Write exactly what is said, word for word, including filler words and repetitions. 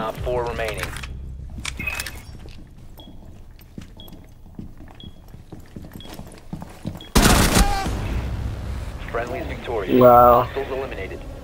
Op four remaining. Friendly's victorious. Wow. Hostiles eliminated.